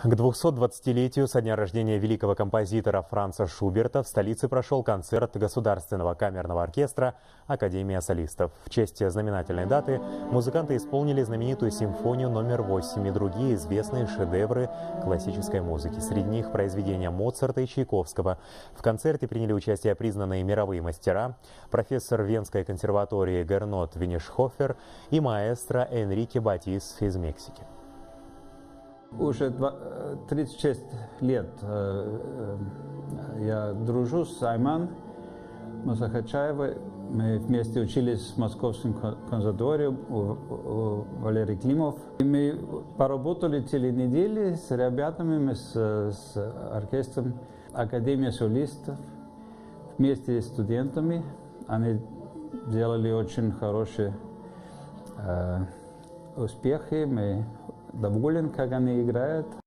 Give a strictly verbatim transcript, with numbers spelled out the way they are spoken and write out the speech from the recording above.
К двухсотдвадцатилетию со дня рождения великого композитора Франца Шуберта в столице прошел концерт Государственного камерного оркестра «Академия солистов». В честь знаменательной даты музыканты исполнили знаменитую симфонию номер восемь и другие известные шедевры классической музыки. Среди них произведения Моцарта и Чайковского. В концерте приняли участие признанные мировые мастера, профессор Венской консерватории Гернот Винишхофер и маэстро Энрике Батис из Мексики. Уже тридцать шесть лет я дружу с Айман Мусахачаевой. Мы вместе учились в Московском консерватории у, у Валерий Климов. И мы поработали целые недели с ребятами, мы с, с оркестром Академия солистов, вместе с студентами. Они сделали очень хорошие э, успехи. Мы доволен, как они играют.